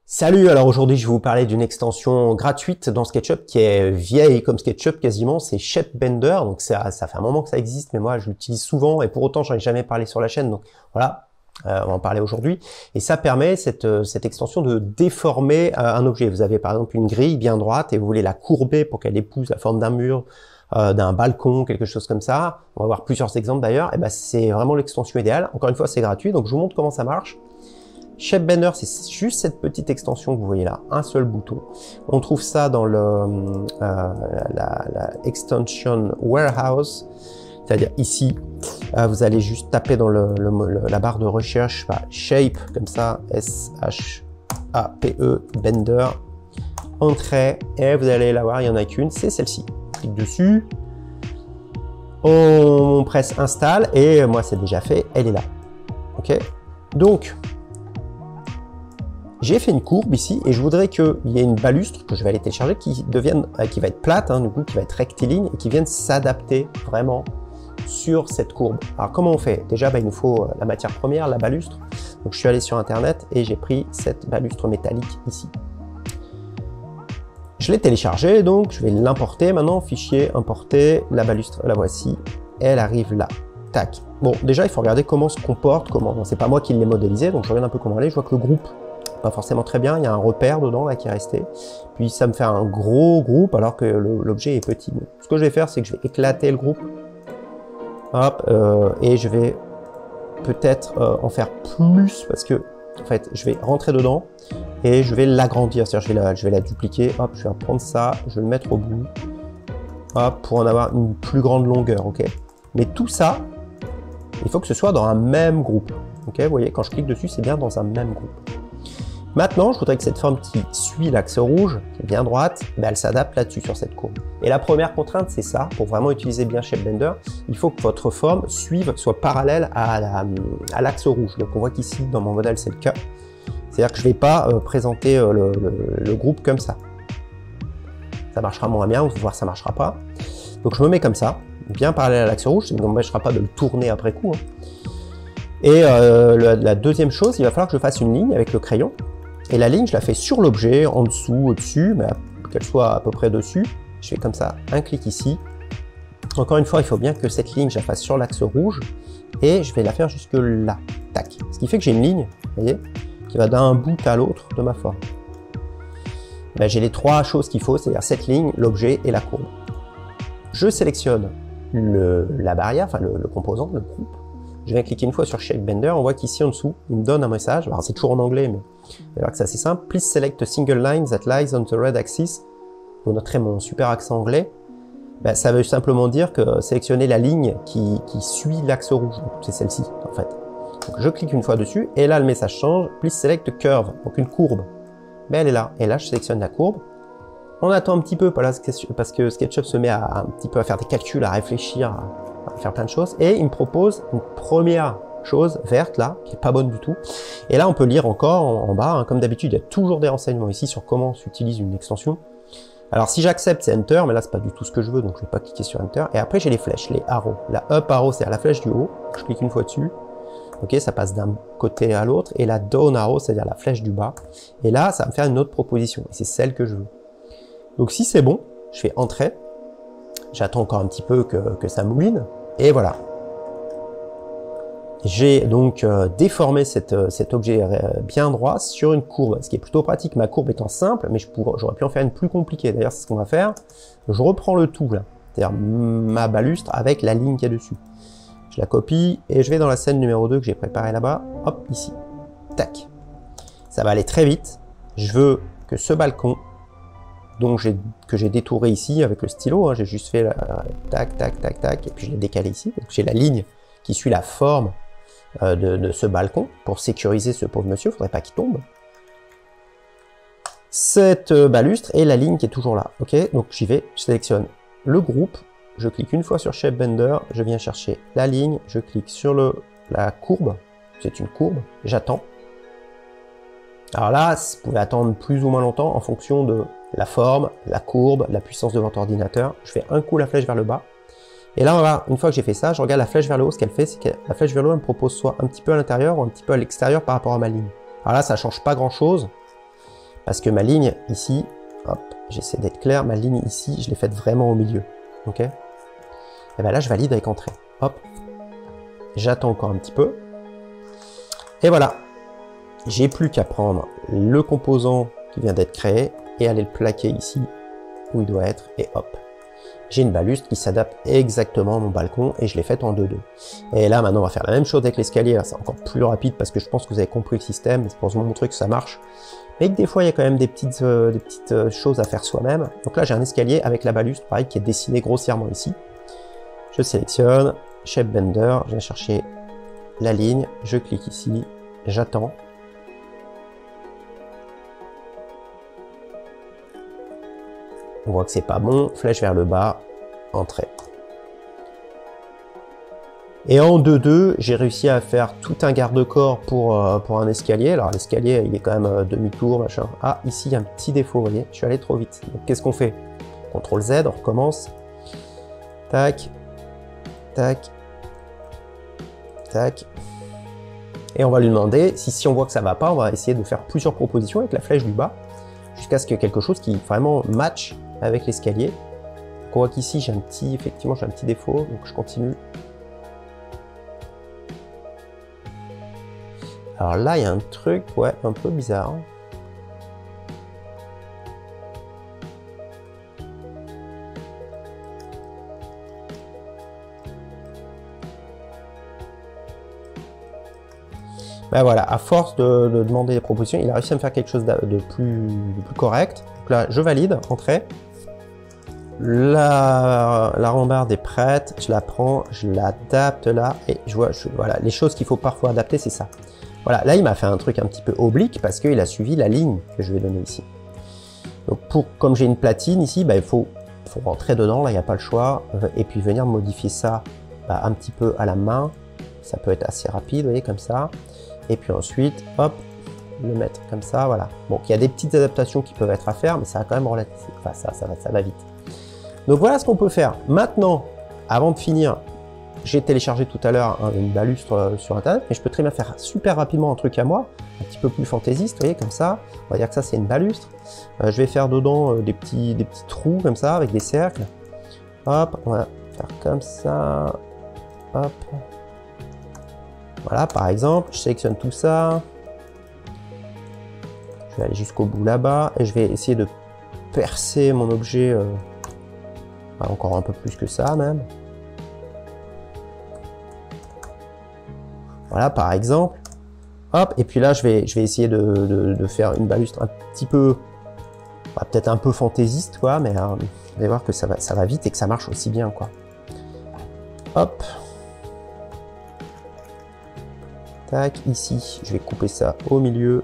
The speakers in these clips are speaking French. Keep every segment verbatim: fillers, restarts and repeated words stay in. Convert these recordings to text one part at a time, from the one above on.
Salut, alors aujourd'hui je vais vous parler d'une extension gratuite dans SketchUp qui est vieille comme SketchUp quasiment, c'est ShapeBender, donc ça, ça fait un moment que ça existe, mais moi je l'utilise souvent et pour autant j'en ai jamais parlé sur la chaîne, donc voilà, euh, on va en parler aujourd'hui. Et ça permet, cette, cette extension, de déformer euh, un objet. Vous avez par exemple une grille bien droite et vous voulez la courber pour qu'elle épouse la forme d'un mur, euh, d'un balcon, quelque chose comme ça. On va voir plusieurs exemples d'ailleurs, et ben c'est vraiment l'extension idéale. Encore une fois c'est gratuit, donc je vous montre comment ça marche. ShapeBender, c'est juste cette petite extension que vous voyez là, un seul bouton. On trouve ça dans le euh, la, la extension warehouse, c'est-à-dire ici, euh, vous allez juste taper dans le, le, le, la barre de recherche, bah, shape, comme ça, S H A P E, Bender, entrée, et vous allez la voir, il n'y en a qu'une, c'est celle-ci. Clique dessus, on presse install, et moi c'est déjà fait, elle est là. Ok, donc, j'ai fait une courbe ici et je voudrais qu'il y ait une balustre que je vais aller télécharger qui devienne, euh, qui va être plate, hein, du coup, qui va être rectiligne et qui vienne s'adapter vraiment sur cette courbe. Alors comment on fait? Déjà, bah, il nous faut euh, la matière première, la balustre. Donc je suis allé sur internet et j'ai pris cette balustre métallique ici. Je l'ai téléchargée, donc je vais l'importer maintenant. Fichier, importer, la balustre, la voici. Elle arrive là. Tac. Bon, déjà, il faut regarder comment se comporte, comment. C'est pas moi qui l'ai modélisé, donc je regarde un peu comment elle est. Je vois que le groupe pas forcément très bien, il y a un repère dedans là qui est resté, puis ça me fait un gros groupe alors que l'objet est petit. Donc, ce que je vais faire, c'est que je vais éclater le groupe, hop, euh, et je vais peut-être euh, en faire plus parce que en fait je vais rentrer dedans et je vais l'agrandir, c'est-à-dire je vais la, je vais la dupliquer, hop, je vais prendre ça, je vais le mettre au bout, hop, pour en avoir une plus grande longueur, ok. Mais tout ça, il faut que ce soit dans un même groupe, ok. Vous voyez, quand je clique dessus, c'est bien dans un même groupe. Maintenant, je voudrais que cette forme qui suit l'axe rouge, qui est bien droite, ben elle s'adapte là-dessus, sur cette courbe. Et la première contrainte, c'est ça. Pour vraiment utiliser bien ShapeBender, il faut que votre forme suive, soit parallèle à l'axe rouge. Donc on voit qu'ici, dans mon modèle, c'est le cas. C'est-à-dire que je ne vais pas euh, présenter euh, le, le, le groupe comme ça. Ça marchera moins bien, vous allez voir, ça ne marchera pas. Donc je me mets comme ça, bien parallèle à l'axe rouge, ça ne m'empêchera pas de le tourner après coup. Hein. Et euh, la, la deuxième chose, il va falloir que je fasse une ligne avec le crayon. Et la ligne, je la fais sur l'objet, en dessous, au-dessus, mais qu'elle soit à peu près dessus. Je fais comme ça, un clic ici. Encore une fois, il faut bien que cette ligne, je la fasse sur l'axe rouge. Et je vais la faire jusque là. Tac. Ce qui fait que j'ai une ligne, vous voyez, qui va d'un bout à l'autre de ma forme. Ben, j'ai les trois choses qu'il faut, c'est-à-dire cette ligne, l'objet et la courbe. Je sélectionne le, la barrière, enfin le, le composant, le groupe. Je viens cliquer une fois sur ShapeBender, on voit qu'ici en dessous, il me donne un message. Alors c'est toujours en anglais, mais alors que c'est assez simple. Please select a single line that lies on the red axis. Vous noterez mon super accent anglais. Ben, ça veut simplement dire que sélectionnez la ligne qui, qui suit l'axe rouge. C'est celle-ci, en fait. Donc je clique une fois dessus, et là le message change. Please select a curve, donc une courbe. Ben, elle est là. Et là, je sélectionne la courbe. On attend un petit peu, parce que SketchUp se met à, à un petit peu à faire des calculs, à réfléchir, à, à faire plein de choses. Et il me propose une première chose verte là, qui est pas bonne du tout. Et là, on peut lire encore en, en bas, hein, comme d'habitude, il y a toujours des renseignements ici sur comment s'utilise une extension. Alors si j'accepte, c'est Enter, mais là c'est pas du tout ce que je veux, donc je vais pas cliquer sur Enter. Et après j'ai les flèches, les arrows. La up arrow, c'est la flèche du haut. Je clique une fois dessus. Ok, ça passe d'un côté à l'autre. Et la down arrow, c'est-à-dire la flèche du bas. Et là, ça va me faire une autre proposition. Et c'est celle que je veux. Donc si c'est bon, je fais Entrée. J'attends encore un petit peu que, que ça mouline. Et voilà. J'ai donc euh, déformé cette, euh, cet objet euh, bien droit sur une courbe, ce qui est plutôt pratique, ma courbe étant simple, mais j'aurais pu en faire une plus compliquée. D'ailleurs, c'est ce qu'on va faire. Je reprends le tout, là, c'est-à-dire ma balustre avec la ligne qu'il y a dessus. Je la copie et je vais dans la scène numéro deux que j'ai préparée là-bas. Hop, ici. Tac. Ça va aller très vite. Je veux que ce balcon, donc que j'ai détouré ici avec le stylo, hein, j'ai juste fait la, tac, tac, tac, tac, et puis je l'ai décalé ici. Donc j'ai la ligne qui suit la forme De, de ce balcon pour sécuriser ce pauvre monsieur, il ne faudrait pas qu'il tombe. Cette balustre et la ligne qui est toujours là. Ok, donc j'y vais, je sélectionne le groupe, je clique une fois sur ShapeBender, je viens chercher la ligne, je clique sur le, la courbe, c'est une courbe, j'attends. Alors là, vous pouvez attendre plus ou moins longtemps en fonction de la forme, la courbe, la puissance de votre ordinateur. Je fais un coup la flèche vers le bas. Et là, on va, une fois que j'ai fait ça, je regarde la flèche vers le haut. Ce qu'elle fait, c'est que la flèche vers le haut, elle me propose soit un petit peu à l'intérieur ou un petit peu à l'extérieur par rapport à ma ligne. Alors là, ça ne change pas grand-chose. Parce que ma ligne ici, hop, j'essaie d'être clair, ma ligne ici, je l'ai faite vraiment au milieu. Ok? Et bien là, je valide avec entrée. Hop. J'attends encore un petit peu. Et voilà. J'ai plus qu'à prendre le composant qui vient d'être créé et aller le plaquer ici où il doit être. Et hop. J'ai une balustre qui s'adapte exactement à mon balcon et je l'ai faite en deux deux. Et là, maintenant, on va faire la même chose avec l'escalier. C'est encore plus rapide parce que je pense que vous avez compris le système. C'est pour vous montrer que ça marche. Mais que des fois, il y a quand même des petites, euh, des petites euh, choses à faire soi-même. Donc là, j'ai un escalier avec la balustre, pareil, qui est dessiné grossièrement ici. Je sélectionne, Shape Bender, je viens chercher la ligne, je clique ici, j'attends. On voit que c'est pas bon, flèche vers le bas, entrée. Et en deux deux, j'ai réussi à faire tout un garde-corps pour, euh, pour un escalier. Alors l'escalier, il est quand même euh, demi-tour, machin. Ah, ici, il y a un petit défaut, vous voyez, je suis allé trop vite. Donc qu'est-ce qu'on fait? contrôle Z, on recommence. Tac, tac, tac. Et on va lui demander, si, si on voit que ça va pas, on va essayer de faire plusieurs propositions avec la flèche du bas, jusqu'à ce qu'il y ait quelque chose qui vraiment match avec l'escalier. On voit qu'ici, j'ai un petit, effectivement, j'ai un petit défaut, donc je continue. Alors là, il y a un truc, ouais, un peu bizarre. Ben voilà, à force de, de demander des propositions, il a réussi à me faire quelque chose de, de, plus, de plus correct. Donc là, je valide, entrée. La, la rambarde est prête, je la prends, je l'adapte là, et je vois, je, voilà, les choses qu'il faut parfois adapter, c'est ça. Voilà, là, il m'a fait un truc un petit peu oblique parce qu'il a suivi la ligne que je vais donner ici. Donc, pour, comme j'ai une platine ici, bah, il faut, faut rentrer dedans, là, il n'y a pas le choix, et puis venir modifier ça bah, un petit peu à la main. Ça peut être assez rapide, vous voyez, comme ça. Et puis ensuite, hop, le mettre comme ça, voilà. Bon, il y a des petites adaptations qui peuvent être à faire, mais ça va quand même relatif, enfin, ça, ça, va, ça va vite. Donc voilà ce qu'on peut faire. Maintenant, avant de finir, j'ai téléchargé tout à l'heure hein, une balustre sur internet, mais je peux très bien faire super rapidement un truc à moi, un petit peu plus fantaisiste, vous voyez, comme ça. On va dire que ça, c'est une balustre. Euh, je vais faire dedans euh, des, petits, des petits trous comme ça, avec des cercles. Hop, on va faire comme ça. Hop. Voilà, par exemple, je sélectionne tout ça. Je vais aller jusqu'au bout là-bas et je vais essayer de percer mon objet euh, encore un peu plus que ça même. Voilà, par exemple. Hop, et puis là, je vais, je vais essayer de, de, de faire une balustre un petit peu, bah, peut-être un peu fantaisiste, quoi, mais euh, vous allez voir que ça va, ça va vite et que ça marche aussi bien, quoi. Hop. Tac, ici, je vais couper ça au milieu.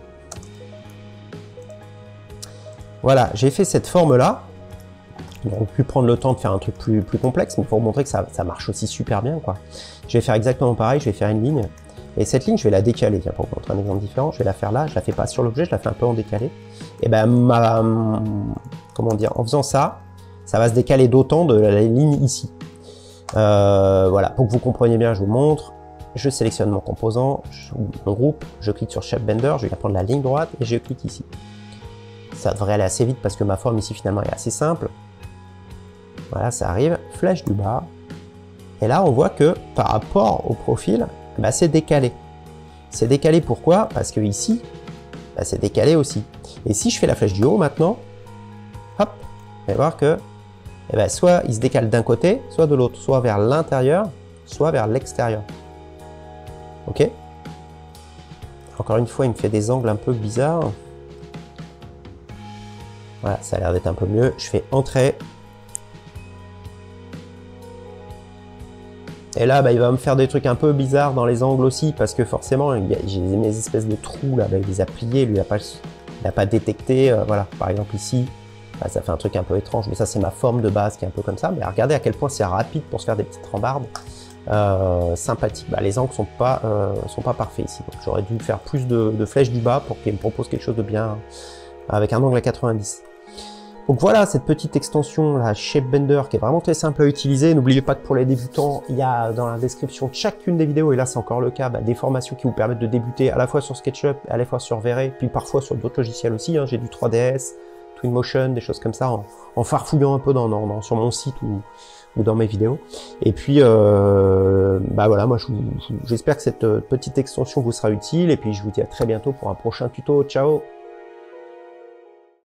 Voilà, j'ai fait cette forme-là. On aurait pu prendre le temps de faire un truc plus, plus complexe, mais pour vous montrer que ça, ça marche aussi super bien, quoi. Je vais faire exactement pareil, je vais faire une ligne. Et cette ligne, je vais la décaler. Tiens, pour vous montrer un exemple différent, je vais la faire là. Je la fais pas sur l'objet, je la fais un peu en décalé. Et ben, ma, comment dire, en faisant ça, ça va se décaler d'autant de la ligne ici. Euh, voilà, pour que vous compreniez bien, je vous montre. Je sélectionne mon composant, je, mon groupe, je clique sur Shape Bender, je vais prendre la ligne droite et je clique ici. Ça devrait aller assez vite parce que ma forme ici finalement est assez simple. Voilà, ça arrive, flèche du bas. Et là, on voit que par rapport au profil, bah, c'est décalé. C'est décalé pourquoi? Parce que ici, bah, c'est décalé aussi. Et si je fais la flèche du haut maintenant, hop, vous allez voir que eh ben, soit il se décale d'un côté, soit de l'autre, soit vers l'intérieur, soit vers l'extérieur. Ok. Encore une fois, il me fait des angles un peu bizarres. Voilà, ça a l'air d'être un peu mieux. Je fais entrée. Et là, bah, il va me faire des trucs un peu bizarres dans les angles aussi, parce que forcément, j'ai mes espèces de trous là, bah, il les a pliés, lui, il n'a pas, pas détecté. Euh, voilà, par exemple ici, bah, ça fait un truc un peu étrange, mais ça, c'est ma forme de base qui est un peu comme ça. Mais regardez à quel point c'est rapide pour se faire des petites rambardes. Euh, sympathique. Bah, les angles sont pas euh, sont pas parfaits ici. Donc j'aurais dû faire plus de, de flèches du bas pour qu'il me propose quelque chose de bien avec un angle à quatre-vingt-dix. Donc voilà cette petite extension, la Shapebender, qui est vraiment très simple à utiliser. N'oubliez pas que pour les débutants, il y a dans la description de chacune des vidéos, et là c'est encore le cas, bah, des formations qui vous permettent de débuter à la fois sur SketchUp, à la fois sur V-Ray, puis parfois sur d'autres logiciels aussi. Hein. J'ai du trois D S, Twinmotion, des choses comme ça, en, en farfouillant un peu dans, dans, dans, sur mon site ou, ou dans mes vidéos. Et puis, euh, bah voilà, moi j'espère que cette petite extension vous sera utile, et puis je vous dis à très bientôt pour un prochain tuto. Ciao!